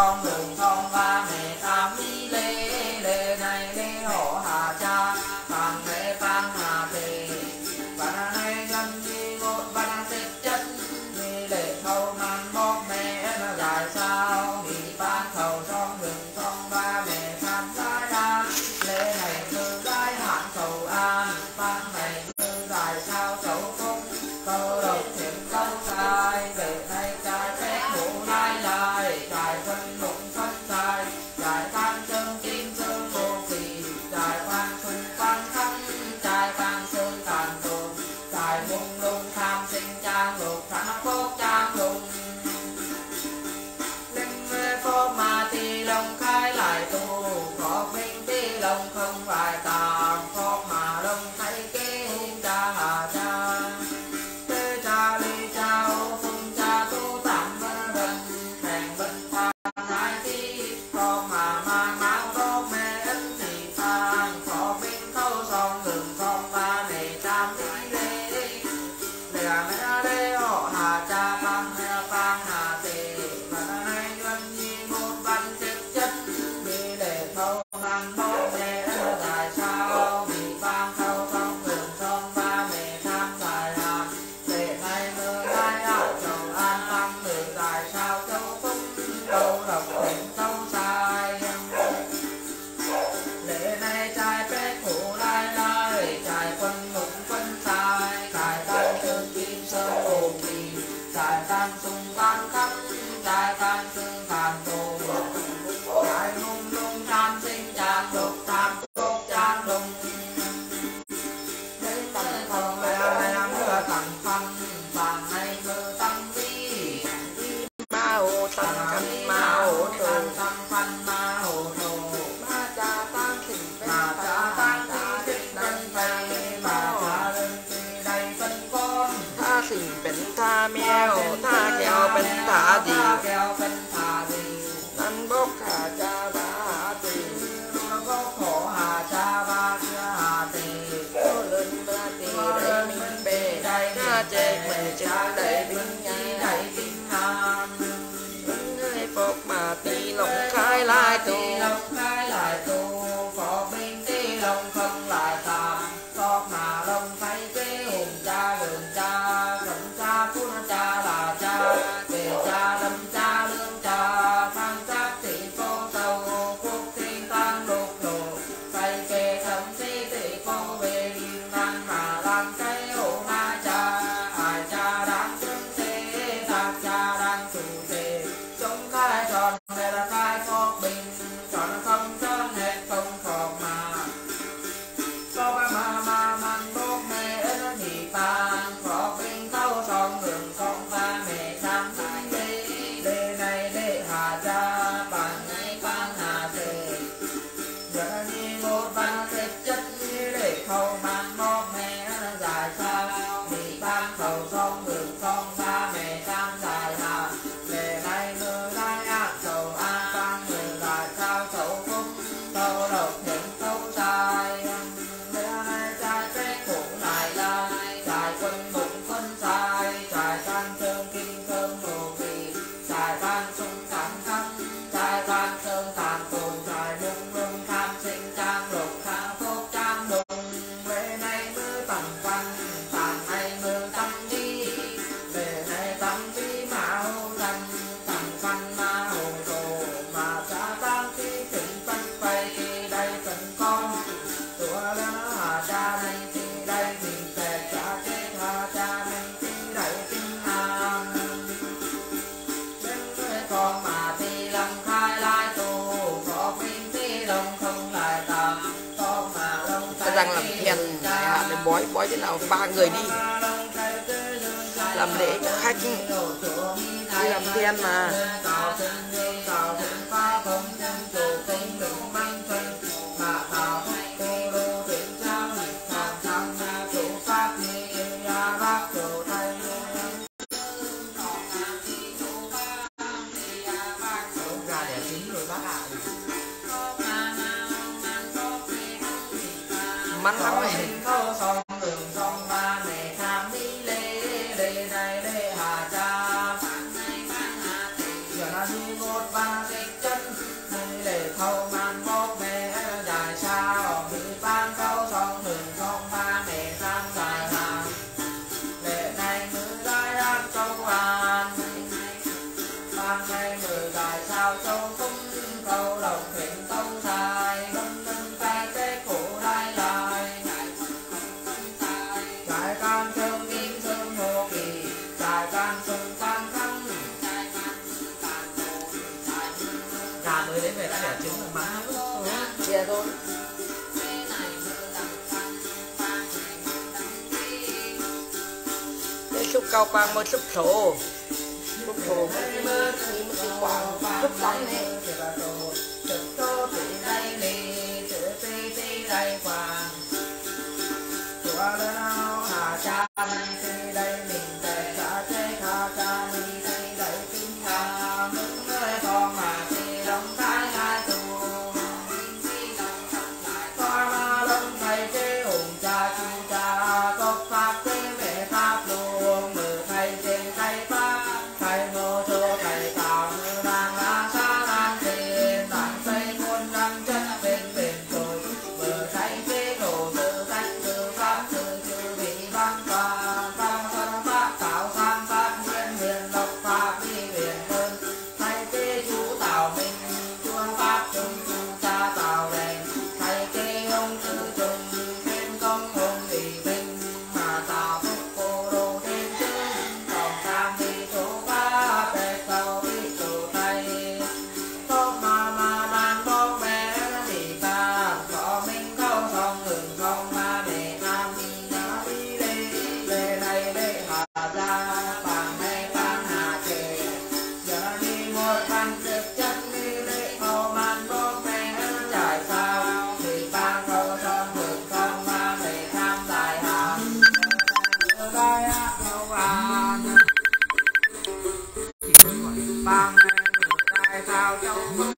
song đường song ba mẹ tam đi lê này lê họ hà cha bằng lê tăng hà tề và này gần đi một văn tích chất đi lệ thâu man bóp mẹ nó dài sao bị ban thầu song đường song ba mẹ tam trái đa lê này cứ gái hạn cầu an ban này cứ dài sao chậu phúc câu đầu thiện câu sai về đây trái phép ngủ lai lai trái phân lụng phân sai trái tan chân kim sơn vô kỳ trái quan xuân quan khăn trái quan sơn tàn tồn trái mung lung tham sinh trang lục thắng phúc trang lùng linh mê phô mà tì lòng khai lại tù có vinh tì lòng không phải tàm phô mà lòng thấy kế hung cha hà cha tê cha ly cha ô phung cha tu tạm vân vân thèn vân phan hai tí phô mà mang máu đô mê ấn thị phan phô vinh thâu song đường song ba nề tam tí lê lê mẹ lê họ hà cha băng hà tề và nay doanh nhi một văn chất chất đi để thâu mang bó mẹ dài sao bị băng thâu song đường song ba mẹ tham dài hà để nay mưa lai hạ chầu an tăng từ dài sao châu phúc câu độc tình câu sai lễ này trai phép phủ lai lai trai quân mục quân sai trai tan trương kim sơn ồn kỳ trai tan sung tan khắc trai tan xương tàn tù trai lung lung tham sinh trang lục tham cốt trang lung đến tận không làm mưa tặng phân vàng này mưa tăng vi ma hồ tăng căn ma hồ đồ tăng phân ma hồ đồ ma cha tăng thỉnh mà cha tăng thi thích tân thầy mà cha lên từ đây phân con ท่าสิ่งเป็นท่าแมวท่าแก้วเป็นท่าดี keo phân thà gì นั่นบกขาจาบาตี nó có khổ hà cha ba kia hà tỳ โอเลินบาตีได้มินเปได้หน้าแจกเหมือนจะได้บินใหญ่ thầy kinh hàn ให้พกมาตีหลงคายลายตู tỳ lòng khai lại tu phò binh tỳ lòng không lại tàm phò mà lòng thấy cái hùng cha đường cha cẩm cha phun cha là cha về cha lâm cha lương cha thăng chắc thị cô tàu quốc thiên tăng lục đồ cây kê thẩm sĩ thị cô về điên năng mà làm cây hộ na cha ai cha đang chứng thế thạc cha đang chủ đề chống khai tròn này là khai phó bình tròn không trơn hết không phò mà có ba mà man bốc mẹ nó thì bàn phò bình thâu song đường song ba mẹ tham thái đê này đê hà cha bàn này ban hà tề giờ đi một ban kết chất để thâu man bốc mẹ nó dài sao thì ban thâu song đường song ba mẹ tham dài hà để này mưa lai ác cầu an tăng người dài sao chậu phúc câu độc thiện câu sai lẽ này trai phép phủ lại lai trai quân mục quân sai trai tan trương kim sơn hồ kỳ trai tan sung tàn khắc trai tan sơn tàn tồn trai lung lung tham sinh trang lục khang phúc trang đùng lễ này mưa tầm văn tàn này mưa tâm đi lễ này tâm đi mà hô thành tầm văn ma hồ đồ mà cha tan khi thịnh phân phây đây phần con tụa lá hà cha này thì đây thì tệ cha chết hà cha này thì đây kinh an đến với con mà thì lòng khai lai tu có vinh thì lòng không lại tạm con mà lòng ta rằng làm thiền để bói thế nào 3 người đi làm lễ cho khách đi làm thiền mà mắn lắm này. Giờ là đi một ba vào châu cung cầu lộc thịnh tông thái bưng bưng tay tế cụ đai lại trại can sơn kim sơn hồ kỳ trại can sơn can khăn gà mới đến về đã đẻ trứng rồi má chia thôi. Cái xúc cao bằng một xúc thổ xúc thổ mơ thì một xúc quảng xúc bóng này bang sao châu